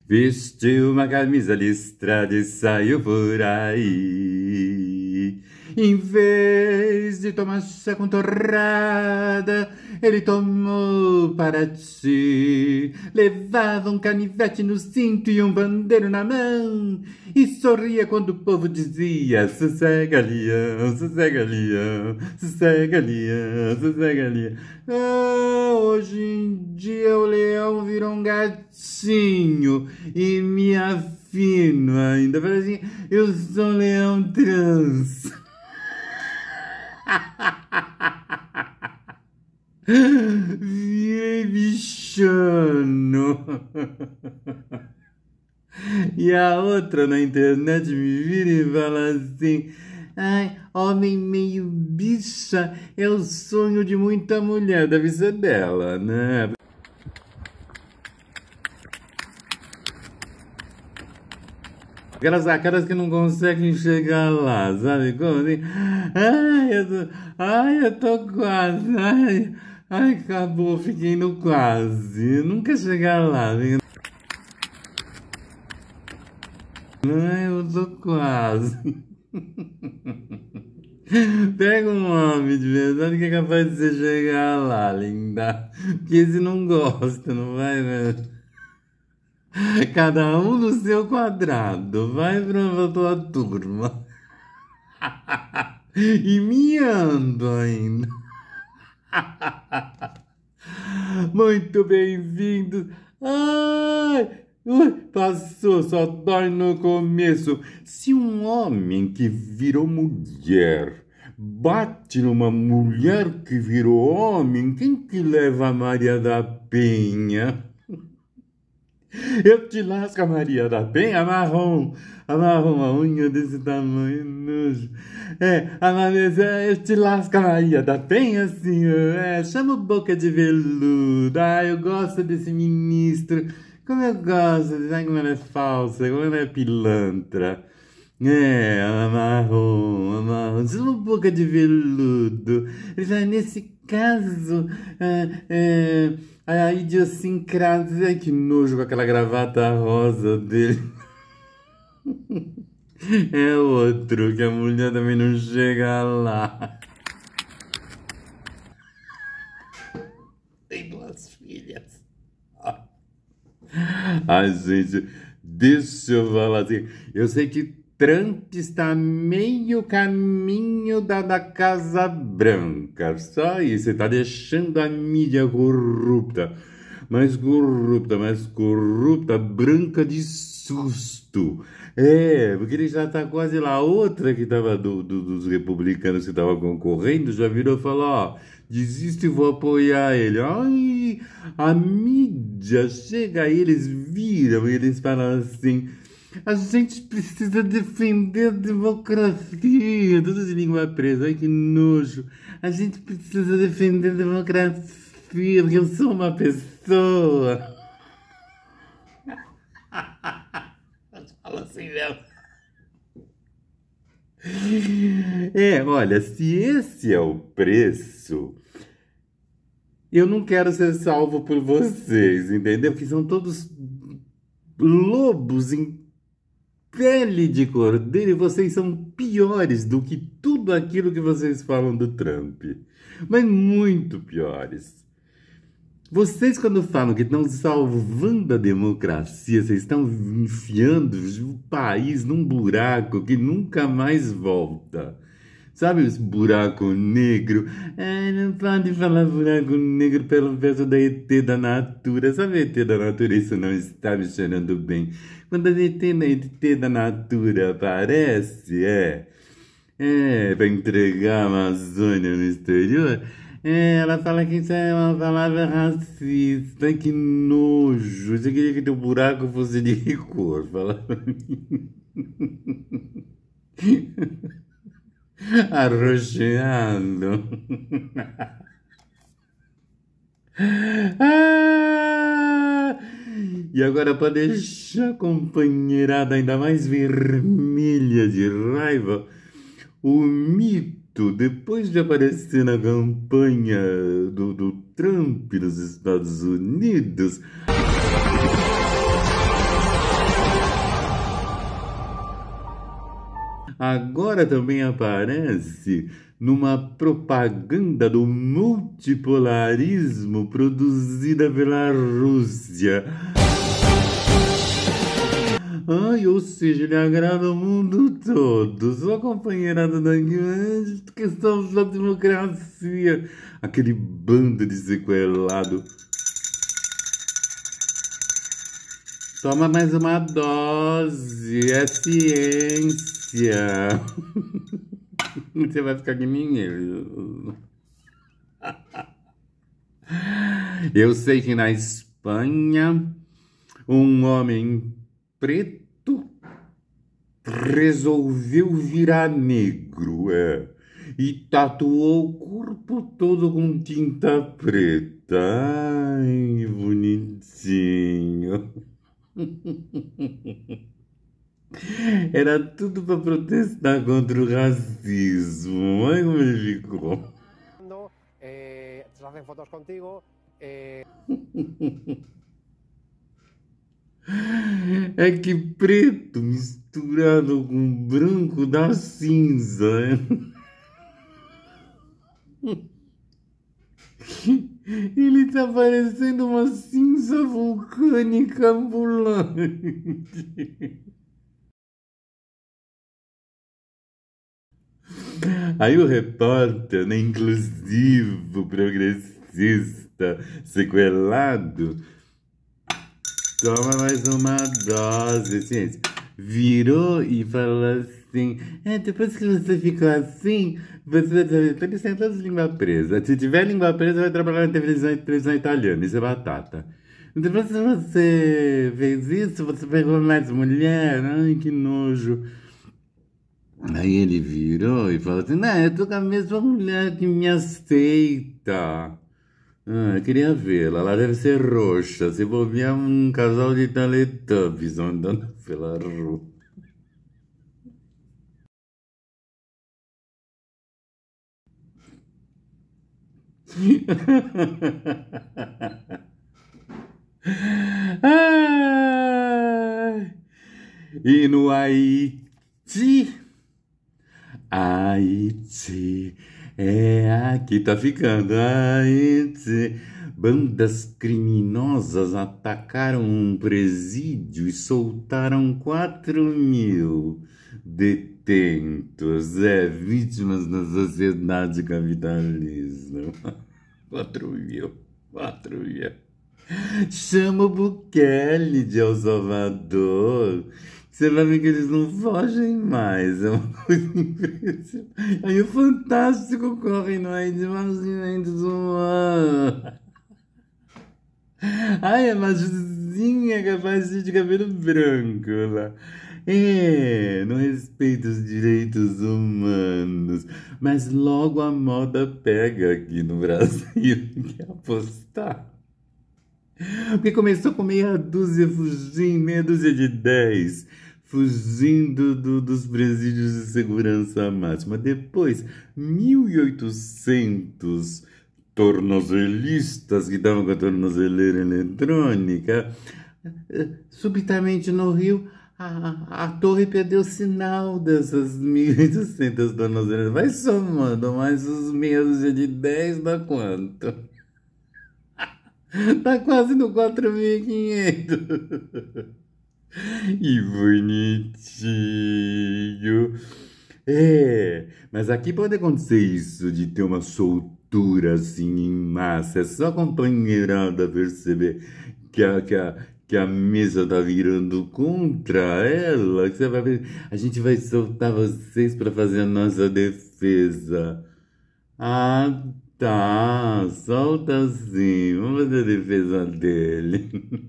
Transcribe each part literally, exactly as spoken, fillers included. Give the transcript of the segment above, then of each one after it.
Vestiu uma camisa listrada e saiu por aí. Em vez de tomar chá com torrada, ele tomou para ti. Levava um canivete no cinto e um bandeiro na mão. E sorria quando o povo dizia: sossega, leão, sossega, leão, sossega, leão, sossega, leão. Ah, hoje em dia o leão virou um gatinho e me afino ainda. Fala assim: eu sou um leão trans. Virei bichano. E a outra na internet me vira e fala assim: ai, homem meio bicha é o sonho de muita mulher. Deve ser dela, né? Aquelas caras que não conseguem chegar lá, sabe? Como assim? Ai, eu tô, ai, eu tô quase. Ai, ai, acabou, fiquei no quase. Nunca chegar lá. Ai, eu tô quase. Pega um homem de verdade que é capaz de você chegar lá, linda. Porque esse não gosta, não vai, velho? Cada um no seu quadrado. Vai pra tua turma. E miando ainda. Muito bem-vindos. Ai, ui, passou, só dói no começo. Se um homem que virou mulher bate numa mulher que virou homem, quem que leva a Maria da Penha? Eu te lasco a Maria da Penha, marrom, amarra uma unha desse tamanho, nojo. É, a Maria, eu te lasco a Maria da Penha, senhor. É, chama boca de veludo. Ah, eu gosto desse ministro. Como eu gosto, sabe como ela é falsa, como ela é pilantra. É, amarrom, amarrom, chama boca de veludo. Ele vai, nesse caso, é, é, a idiosincrasia, ai que nojo com aquela gravata rosa dele. É outro, que a mulher também não chega lá. Tem duas filhas. Ai, gente, deixa eu falar assim. Eu sei que Trump está meio caminho da, da Casa Branca. Só isso, ele está deixando a mídia corrupta. Mais corrupta, mais corrupta, branca de susto. É, porque ele já tá quase lá. Outra que tava do, do, dos republicanos que tava concorrendo já virou e falou: ó, desisto e vou apoiar ele. Ai, a mídia chega aí, eles viram e eles falam assim: a gente precisa defender a democracia. Tudo de língua presa, ai que nojo. A gente precisa defender a democracia, porque eu sou uma pessoa. Fala assim mesmo. É, olha, se esse é o preço, eu não quero ser salvo por vocês, entendeu? Porque são todos lobos em pele de cordeiro e vocês são piores do que tudo aquilo que vocês falam do Trump. Mas muito piores. Vocês, quando falam que estão salvando a democracia, vocês estão enfiando o país num buraco que nunca mais volta. Sabe esse buraco negro? Ah, não pode falar buraco negro pelo peso da E T da Natura. Sabe E T da Natura? Isso não está me cheirando bem. Quando a E T, a E T da Natura aparece, é... É, para entregar a Amazônia no exterior... É, ela fala que isso é uma palavra racista, que nojo. Você queria que teu buraco fosse de que cor? Fala pra mim. Arroxeado. Ah! E agora, para deixar a companheirada ainda mais vermelha de raiva, o mito, depois de aparecer na campanha do, do Trump nos Estados Unidos, agora também aparece numa propaganda do multipolarismo produzida pela Rússia. Ai, ou seja, ele agrada o mundo todo. Só companheirada da questão da democracia. Aquele bando de sequelado. Toma mais uma dose, é ciência. Você vai ficar que nem ele. Eu sei que na Espanha, um homem preto resolveu virar negro, é, e tatuou o corpo todo com tinta preta. Ai, bonitinho. Era tudo para protestar contra o racismo. Olha como ele ficou. Eh, hacen fotos contigo. Eh... É que preto misturado com branco dá cinza. Ele tá parecendo uma cinza vulcânica ambulante. Aí o repórter, né, inclusivo, progressista, sequelado, toma mais uma dose, ciência. Virou e falou assim: é, depois que você ficou assim, você vai ter todas língua presa. Se tiver língua presa, vai trabalhar na televisão, televisão italiana, isso é batata. Depois que você fez isso, você pegou mais mulher, ai que nojo. Aí ele virou e falou assim: não, eu tô com a mesma mulher que me aceita. Ah, eu queria vê-la, ela deve ser roxa. Se bobear um casal de Teletubbies andando pela rua. Ah, e no Haiti, Haiti, é aqui tá ficando, Haiti. Bandas criminosas atacaram um presídio e soltaram quatro mil detentos, é, vítimas da sociedade capitalista. Quatro mil, quatro mil. Chama o Bukele de El Salvador. Você vai ver que eles não fogem mais. É uma coisa impressionante. Aí o Fantástico corre no ar de imaginamentos humanos. Ai, a Majuzinha capaz de cabelo branco lá. É, não respeita os direitos humanos. Mas logo a moda pega aqui no Brasil. Quer apostar? Porque começou com meia dúzia fugindo, meia dúzia de dez, fugindo do, dos presídios de segurança máxima. Depois, mil e oitocentos tornozelistas que estavam com a tornozeleira eletrônica. Subitamente no Rio, a, a torre perdeu o sinal dessas mil e oitocentas tornozeleiras. Vai somando, mais os meia dúzia de dez dá quanto? Tá quase no quatro mil e quinhentos. E bonitinho. É, mas aqui pode acontecer isso, de ter uma soltura assim em massa. É só a companheirada perceber que a, que a, que a mesa tá virando contra ela, que você vai ver. A gente vai soltar vocês para fazer a nossa defesa. Ah, tá, solta assim, vamos fazer a defesa dele.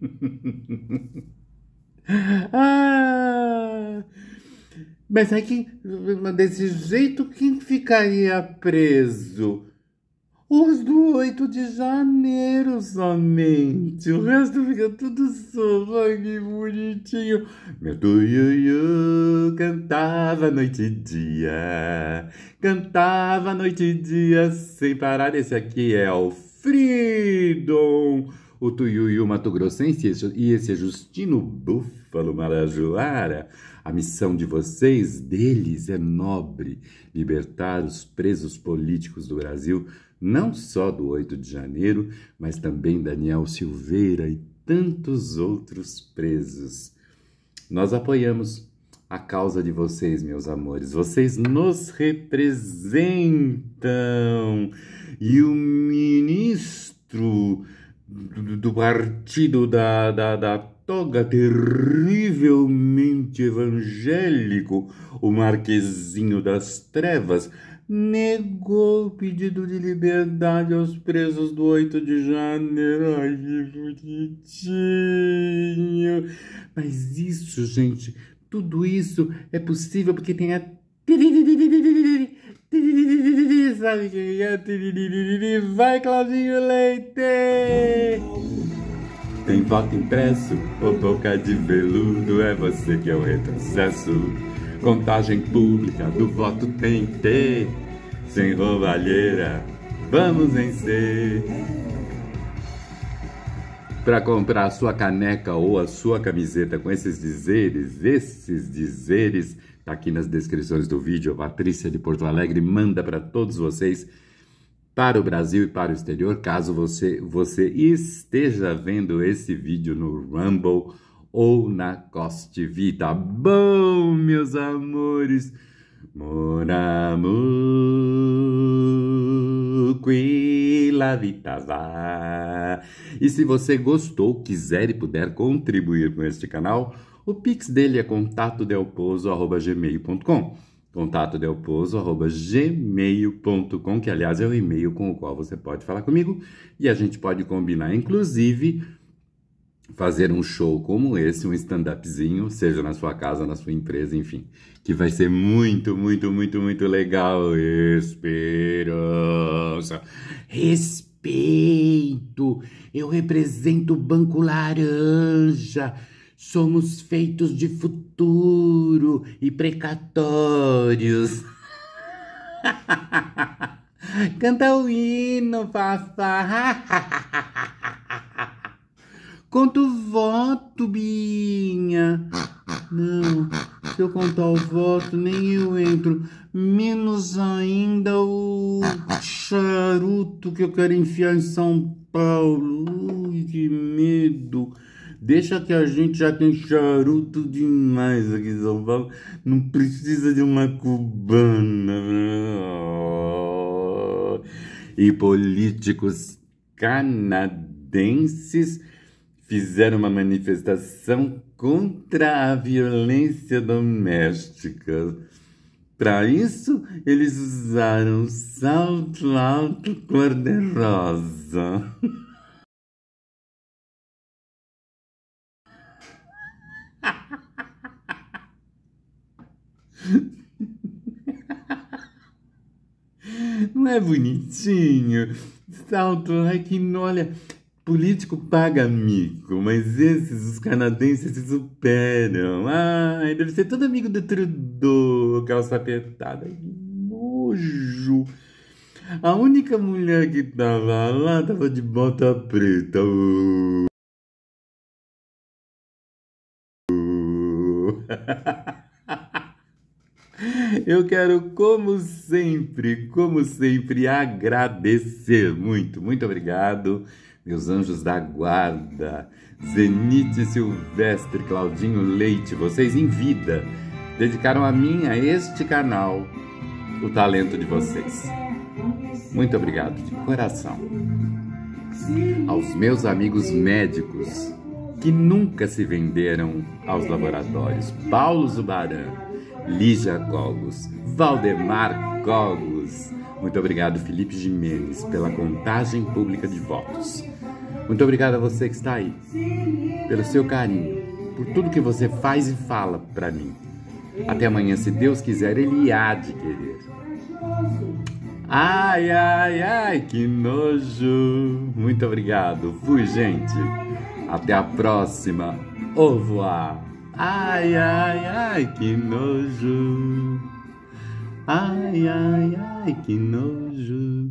Ah, mas é que, desse jeito, quem ficaria preso? Os do oito de janeiro somente. O resto fica tudo solto. Ai, que bonitinho. Meu tuiuiu cantava noite e dia. Cantava noite e dia sem parar. Esse aqui é o Freedom. o Tuiuiu Mato-Grossense e esse é Justino Búfalo Marajoara. A missão de vocês, deles, é nobre: libertar os presos políticos do Brasil, não só do oito de janeiro, mas também Daniel Silveira e tantos outros presos. Nós apoiamos a causa de vocês, meus amores. Vocês nos representam. E o ministro do, do partido da, da, da toga terrivelmente evangélico, o Marquezinho das Trevas, negou o pedido de liberdade aos presos do oito de janeiro. Ai, que bonitinho. Mas isso, gente, tudo isso é possível porque tem a... Sabe quem é? Vai, Claudinho Leite! Tem voto impresso ou boca de veludo, é você que é o retrocesso. Contagem pública do voto tem que ter, sem roubalheira, vamos vencer. Para comprar a sua caneca ou a sua camiseta com esses dizeres, esses dizeres, tá aqui nas descrições do vídeo. A Patrícia de Porto Alegre manda para todos vocês, para o Brasil e para o exterior, caso você, você esteja vendo esse vídeo no Rumble ou na Cos T V, tá bom, meus amores? Mon amour, qui la vita va. E se você gostou, quiser e puder contribuir com este canal, o Pix dele é contato delpozo arroba gmail ponto com. contato delpozo arroba gmail ponto com, que aliás é o e-mail com o qual você pode falar comigo e a gente pode combinar, inclusive, fazer um show como esse, um stand-upzinho, seja na sua casa, na sua empresa, enfim, que vai ser muito, muito, muito, muito legal. Esperança, respeito, eu represento o Banco Laranja, somos feitos de futuro e precatórios. Canta o hino, Fafá. Conta o voto, Binha. Não, se eu contar o voto, nem eu entro. Menos ainda o charuto que eu quero enfiar em São Paulo. Ui, que medo. Deixa que a gente já tem charuto demais aqui em São Paulo. Não precisa de uma cubana. E políticos canadenses fizeram uma manifestação contra a violência doméstica. Para isso, eles usaram salto alto cor-de-rosa. Não é bonitinho? Salto, ai que olha, político paga mico, mas esses, os canadenses, se superam. Ai, deve ser todo amigo do Trudeau, calça apertada. Que nojo. A única mulher que tava lá tava de bota preta. Uh. Eu quero, como sempre, como sempre, agradecer muito, muito obrigado, meus anjos da guarda, Zenite Silvestre, Claudinho Leite, vocês em vida dedicaram a mim, a este canal, o talento de vocês. Muito obrigado de coração. Aos meus amigos médicos que nunca se venderam aos laboratórios, Paulo Zubaran, Lígia Cogos, Valdemar Cogos. Muito obrigado, Felipe Jimenez, pela contagem pública de votos. Muito obrigado a você que está aí, pelo seu carinho, por tudo que você faz e fala para mim. Até amanhã, se Deus quiser, Ele há de querer. Ai, ai, ai, que nojo. Muito obrigado. Fui, gente. Até a próxima. Au revoir. Ai, ai, ai, que nojo. Ai, ai, ai, que nojo.